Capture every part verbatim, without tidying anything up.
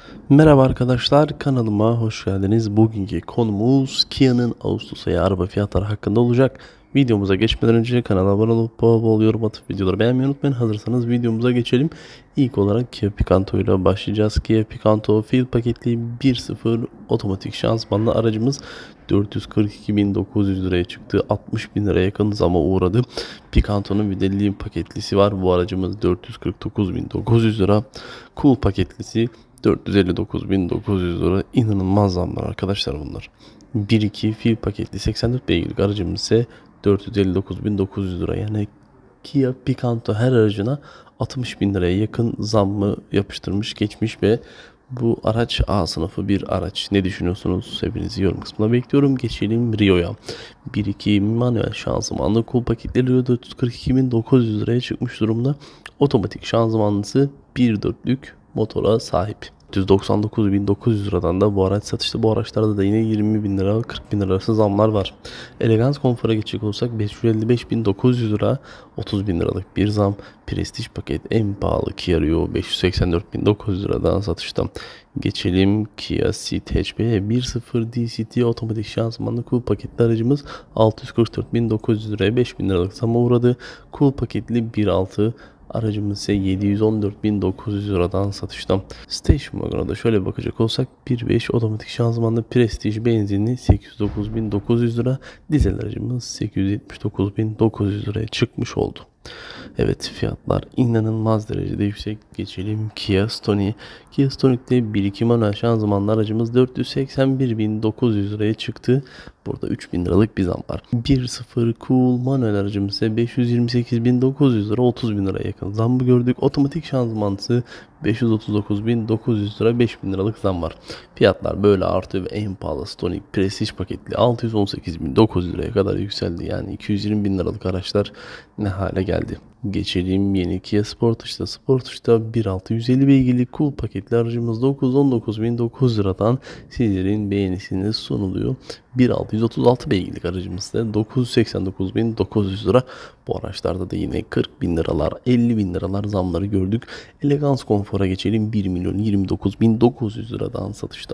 Merhaba arkadaşlar, kanalıma hoş geldiniz. Bugünkü konumuz Kia'nın Ağustos ayı araba fiyatları hakkında olacak. Videomuza geçmeden önce kanala abone olup bol bol yorum atıp videoları beğenmeyi unutmayın. Hazırsanız videomuza geçelim. İlk olarak Kia Picanto ile başlayacağız. Kia Picanto Field paketli bir nokta sıfır otomatik şanzımanlı aracımız dört yüz kırk iki bin dokuz yüz liraya çıktı. altmış bin liraya yakın zama uğradı. Picanto'nun videli paketlisi var. Bu aracımız dört yüz kırk dokuz bin dokuz yüz lira. Cool paketlisi dört yüz elli dokuz bin dokuz yüz lira. İnanılmaz zamlar arkadaşlar bunlar. bir iki fil paketli seksen dört beygirlik aracımız ise dört yüz elli dokuz bin dokuz yüz lira. Yani Kia Picanto her aracına altmış bin liraya yakın zammı yapıştırmış geçmiş ve bu araç A sınıfı bir araç. Ne düşünüyorsunuz? Hepinizi yorum kısmına bekliyorum. Geçelim Rio'ya. bir iki manuel şanzımanlı cool paketli Rio dört yüz kırk iki bin dokuz yüz liraya çıkmış durumda. Otomatik şanzımanlısı bir nokta dörtlük motora sahip. yüz doksan dokuz bin dokuz yüz liradan da bu araç satışta. Bu araçlarda da yine yirmi bin lira kırk bin lira arası zamlar var. Elegans konfora geçecek olsak beş yüz elli beş bin dokuz yüz lira, otuz bin liralık bir zam. Prestige paket en pahalı Kia Rio beş yüz seksen dört bin dokuz yüz liradan satışta. Geçelim Kia Ceed hatchback'e. bir nokta sıfır D C T otomatik şanzımanlı cool paketli aracımız altı yüz kırk dört bin dokuz yüz liraya beş bin liralık zama uğradı. Cool paketli bir nokta altı aracımız ise yedi yüz on dört bin dokuz yüz liradan satışta. Station Wagon'a da şöyle bakacak olsak bir nokta beş otomatik şanzımanlı Prestige benzinli sekiz yüz dokuz bin dokuz yüz lira. Dizel aracımız sekiz yüz yetmiş dokuz bin dokuz yüz liraya çıkmış oldu. Evet, fiyatlar inanılmaz derecede yüksek. Geçelim Kia Stonic. Kia Stonic'te bir iki manuel şanzımanlı aracımız dört yüz seksen bir bin dokuz yüz liraya çıktı. Burada üç bin liralık bir zam var. bir nokta sıfır Cool manuel aracımız ise beş yüz yirmi sekiz bin dokuz yüz lira, otuz bin liraya yakın zammı gördük. Otomatik şanzımanlısı beş yüz otuz dokuz bin dokuz yüz lira, beş bin liralık zam var. Fiyatlar böyle artıyor ve en pahalı Stonic Prestige paketli altı yüz on sekiz bin dokuz yüz liraya kadar yükseldi. Yani iki yüz yirmi bin liralık araçlar ne hale geldi. Geçelim yeni Kia Sportage'da. Sportage'da bir nokta altı yüz elli beygirlik cool paketli aracımız dokuz yüz on dokuz bin dokuz yüz liradan sizlerin beğenisine sunuluyor. bir nokta altı yüz otuz altı beygirlik aracımız da dokuz yüz seksen dokuz bin dokuz yüz lira. Bu araçlarda da yine kırk bin liralar, elli bin liralar zamları gördük. Elegans konfora geçelim. bir milyon yirmi dokuz bin dokuz yüz liradan satışta.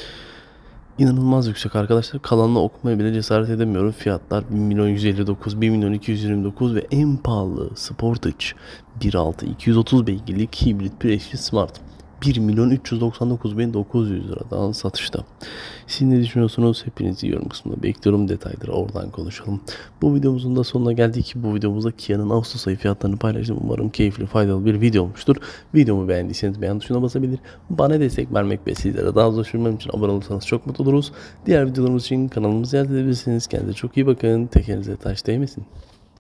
İnanılmaz yüksek arkadaşlar. Kalanını okumaya bile cesaret edemiyorum. Fiyatlar bir milyon yüz elli dokuz, bir milyon iki yüz yirmi dokuz ve en pahalı Sportage bir nokta altı iki yüz otuz beygirlik hibrit Prestige Smart bir milyon üç yüz doksan dokuz bin dokuz yüz liradan satışta. Siz ne düşünüyorsunuz? Hepinizi yorum kısmında bekliyorum. Detayları oradan konuşalım. Bu videomuzun da sonuna geldik. Bu videomuzda Kia'nın Ağustos ayı fiyatlarını paylaştım. Umarım keyifli, faydalı bir video olmuştur. Videomu beğendiyseniz beğen tuşuna basabilir. Bana destek vermek ve sizlere daha hızlı ulaşabilmem için abone olursanız çok mutlu oluruz. Diğer videolarımız için kanalımızı ziyaret edebilirsiniz. Kendinize çok iyi bakın. Tekerinize taş değmesin.